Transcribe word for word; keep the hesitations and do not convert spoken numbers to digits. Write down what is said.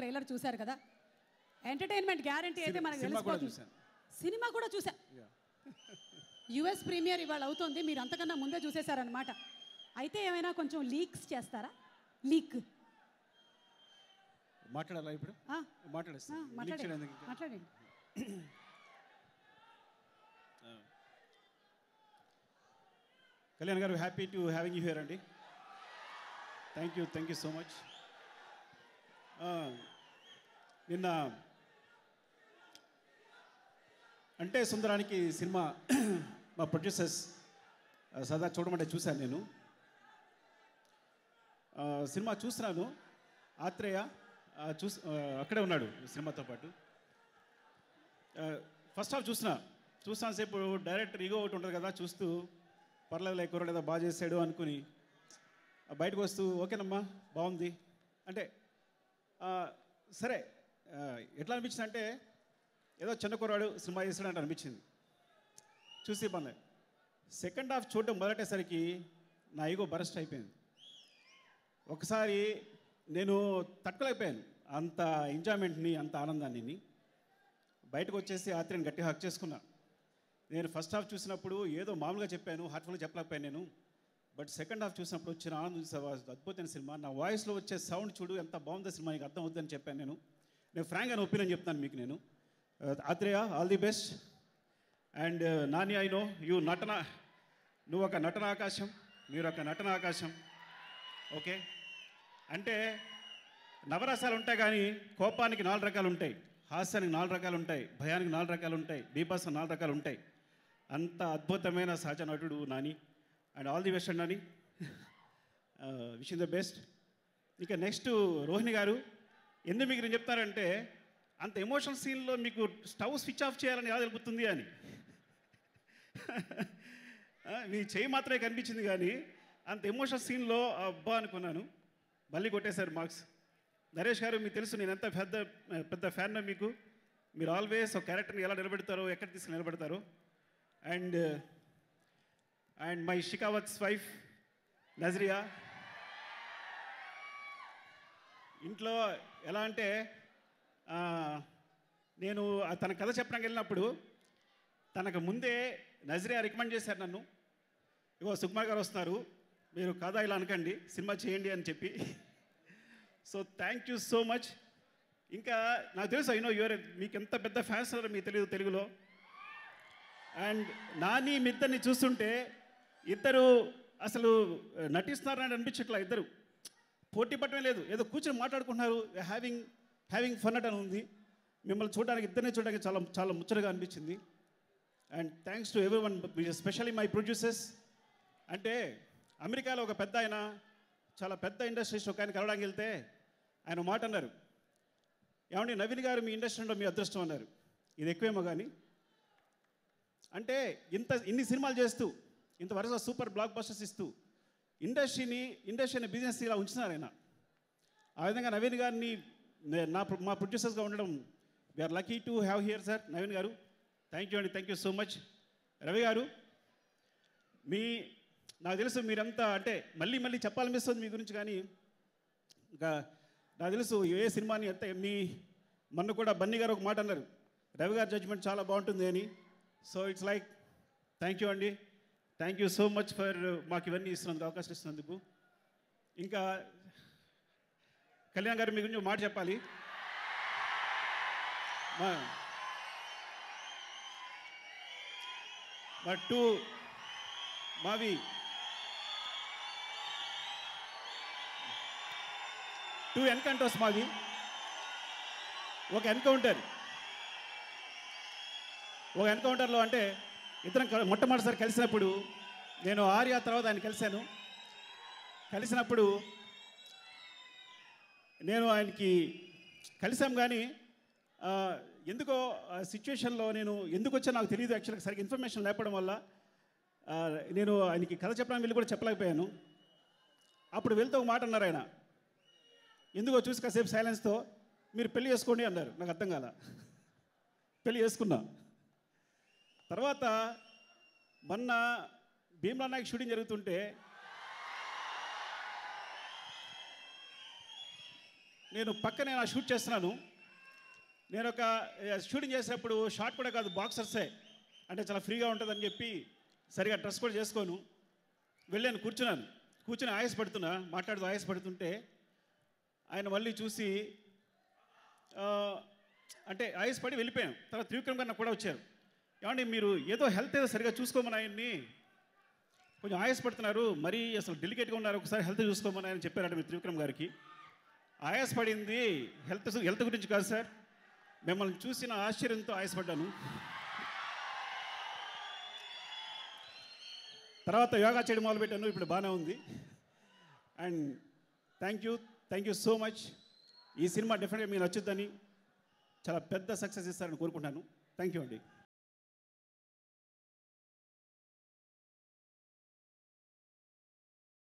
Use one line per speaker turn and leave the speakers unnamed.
Trailer చూశారు కదా, entertainment guarantee అయితే మనకు తెలిసిపోతుంది. సినిమా కూడా చూసా, యుఎస్ ప్రీమియర్ ఇవాళ అవుతుంది, మీరు అంతకన్నా ముందే చూసేశారనమాట. అయితే ఏమైనా కొంచెం లీక్స్ చేస్తారా? లీక్
మాట్లాడాలా ఇప్పుడు?
మాట్లాడండి.
Kalyan garu, happy to having you here అండి. Thank you thank you so much. నిన్న అంటే సుందరానికి సినిమా మా ప్రొడ్యూసర్స్ సదా చూడమంటే చూశాను నేను. సినిమా చూస్తున్నాను, ఆత్రేయ చూసి అక్కడే ఉన్నాడు సినిమాతో పాటు. ఫస్ట్ హాఫ్ చూసిన చూస్తాను సేపు డైరెక్టర్ ఈగో ఒకటి ఉంటుంది కదా, చూస్తూ పర్లేదు కుర్రాడు ఏదో బాగా చేసాడు అనుకుని బయటకు వస్తూ ఓకేనమ్మా బాగుంది అంటే సరే. ఎట్లా అనిపించింది అంటే ఏదో చిన్న కుర్రాడు సినిమా చేసాడంటే అనిపించింది, చూసి బాగుంది. సెకండ్ హాఫ్ చూడడం మొదలెట్టేసరికి నా ఈగో బరస్ట్ అయిపోయింది. ఒకసారి నేను తట్టుకోలేకపోయాను అంత ఎంజాయ్మెంట్ని, అంత ఆనందాన్ని. బయటకు వచ్చేసి ఆత్రేయని గట్టిగా హక్ చేసుకున్నా. నేను ఫస్ట్ హాఫ్ చూసినప్పుడు ఏదో మామూలుగా చెప్పాను, హార్ట్ఫుల్గా చెప్పలేకపోయాను నేను. బట్ సెకండ్ హాఫ్ చూసినప్పుడు వచ్చిన ఆనందం అద్భుతమైన సినిమా. నా వాయిస్లో వచ్చే సౌండ్ చూడు ఎంత బాగుందో సినిమా, నీకు అర్థం అవుతుందని చెప్పాను నేను. నేను ఫ్రాంక్ అని ఒపీనియన్ చెప్తాను మీకు నేను. Athreya all the best. And Nani I know you నటన, నువ్వు ఒక నటన ఆకాశం, మీరు ఒక నటన ఆకాశం. ఓకే అంటే నవరసాలు ఉంటాయి కానీ కోపానికి నాలుగు రకాలు ఉంటాయి, హాస్యానికి నాలుగు రకాలు ఉంటాయి, భయానికి నాలుగు రకాలు ఉంటాయి, బీభత్సం నాలుగు రకాలు ఉంటాయి. అంత అద్భుతమైన సహజ నటుడు Nani. And all the best అండి నాని, విష్ ద బెస్ట్. ఇంకా నెక్స్ట్ రోహిణి గారు, ఎందుకు మీకు నేను చెప్తారంటే అంత ఎమోషనల్ సీన్లో మీకు స్టవ్ స్విచ్ ఆఫ్ చేయాలని ఎలా తెలుపుతుంది అని మీ చేయి మాత్రమే కనిపించింది కానీ అంత ఎమోషనల్ సీన్లో అబ్బా అనుకున్నాను. మళ్ళీ కొట్టేశారు మార్క్స్. నరేష్ గారు, మీకు తెలుసు నేను ఎంత పెద్ద పెద్ద ఫ్యాన్ మీకు. మీరు ఆల్వేస్ ఒక క్యారెక్టర్ని ఎలా నిలబెడతారో, ఎక్కడ తీసుకుని నిలబెడతారో. And and my Shekhawat's wife Nazriya, ఇంట్లో ఎలా అంటే నేను తన కథ చెప్పడానికి వెళ్ళినప్పుడు తనకు ముందే నజరియా రికమెండ్ చేశారు నన్ను, ఇగో సుకుమార్ గారు వస్తున్నారు, మీరు కథ ఇలా అనకండి, సినిమా చేయండి అని చెప్పి. So thank you so much. ఇంకా నాకు తెలుసు అయినో యువర్ మీకు ఎంత పెద్ద ఫ్యాన్స్ ఉన్నారో మీకు తెలియదు తెలుగులో. అండ్ నాని మీ ఇద్దరిని చూస్తుంటే ఇద్దరు అసలు నటిస్తున్నారని అనిపించట్లా, ఇద్దరు పోటీ పట్టమే లేదు, ఏదో కూర్చొని మాట్లాడుకుంటున్నారు, హ్యావింగ్ హ్యావింగ్ ఫన్ అని ఉంది. మిమ్మల్ని చూడడానికి ఇద్దరిని చూడడానికి చాలా చాలా ముచ్చటగా అనిపించింది. And thanks to everyone, especially my producers. అంటే అమెరికాలో ఒక పెద్ద ఆయన, చాలా పెద్ద ఇండస్ట్రీస్ ఒక ఆయన కలవడానికి వెళ్తే ఆయన మాట అన్నారు, ఏమండి నవీన్ గారు మీ ఇండస్ట్రీలో మీ అదృష్టం అన్నారు. ఇది ఎక్కువేమో కానీ అంటే ఇంత ఇన్ని సినిమాలు చేస్తూ ఇంత వరుస సూపర్ బ్లాక్ బస్టర్స్ ఇస్తూ ఇండస్ట్రీని ఇండస్ట్రీని బిజినెస్ ఇలా ఉంచున్నారు ఆయన. ఆ విధంగా నవీన్ గారిని నా మా ప్రొడ్యూసర్స్గా ఉండడం we are lucky to have here sir. Naveen garu thank you అండి, thank you so much. Ravi garu, మీ నాకు తెలుసు మీరంతా అంటే మళ్ళీ మళ్ళీ చెప్పాలనిపిస్తుంది మీ గురించి, కానీ ఇంకా నాకు తెలుసు ఏ సినిమాని ఎంత మీ మొన్న కూడా బన్నీ గారు ఒక మాట అన్నారు, రవి గారి జడ్జ్మెంట్ చాలా బాగుంటుంది అని. So it's like thank you అండి, thank you so much for మాకు ఇవన్నీ ఇస్తున్నందుకు, అవకాశం ఇస్తున్నందుకు. ఇంకా కళ్యాణ్ గారు మీ గురించి మాట చెప్పాలి. మా మా టూ మావి టూ ఎన్కౌంటర్స్ మావి. ఒక ఎన్కౌంటర్ ఒక ఎన్కౌంటర్లో అంటే ఇద్దరం మొట్టమొదటిసారి కలిసినప్పుడు నేను ఆర్య తర్వాత ఆయన కలిశాను. కలిసినప్పుడు నేను ఆయనకి కలిసాం కానీ ఎందుకో సిచ్యువేషన్లో నేను ఎందుకు వచ్చా నాకు తెలియదు, యాక్చువల్గా సరిగ్గా ఇన్ఫర్మేషన్ లేపడం వల్ల నేను ఆయనకి కథ చెప్పడానికి వెళ్ళి కూడా చెప్పలేకపోయాను. అప్పుడు వెళ్తే ఒక మాట అన్నారు ఆయన, ఎందుకో చూసి కాసేపు సైలెన్స్తో మీరు పెళ్లి చేసుకోండి అన్నారు. నాకు అర్థం కాల, పెళ్లి చేసుకున్నా. తర్వాత మొన్న భీమ్లా నాయక్ షూటింగ్ జరుగుతుంటే నేను పక్కనే నా షూట్ చేస్తున్నాను. నేను ఒక షూటింగ్ చేసేటప్పుడు షార్ట్ కూడా కాదు, బాక్సర్సే, అంటే చాలా ఫ్రీగా ఉంటుందని చెప్పి సరిగా డ్రెస్ కూడా చేసుకోను. వెళ్ళాను, కూర్చున్నాను. కూర్చుని ఆయాసపడుతున్నా, మాట్లాడుతూ ఆయాసపడుతుంటే ఆయన మళ్ళీ చూసి అంటే ఆయాసపడి వెళ్ళిపోయాను. తర్వాత త్రివిక్రమ్ గారు నాకు కూడా వచ్చారు. ఏమండి మీరు ఏదో హెల్త్ ఏదో సరిగా చూసుకోమని ఆయన్ని, కొంచెం ఆయాసపడుతున్నారు, మరీ అసలు డెలికేట్గా ఉన్నారు, ఒకసారి హెల్త్ చూసుకోమని ఆయన చెప్పారట మీరు త్రివిక్రమ్ గారికి. ఆయాసపడింది హెల్త్ హెల్త్ గురించి కాదు సార్, మిమ్మల్ని చూసిన ఆశ్చర్యంతో ఆయాసపడ్డాను. తర్వాత యోగా చేయడం మొదలుపెట్టాను, ఇప్పుడు బాగానే ఉంది. And thank you thank you so much. ఈ సినిమా డెఫినెట్గా మీకు నచ్చుద్దని, చాలా పెద్ద సక్సెస్ ఇస్తారని కోరుకుంటున్నాను. థ్యాంక్ యూ అండి.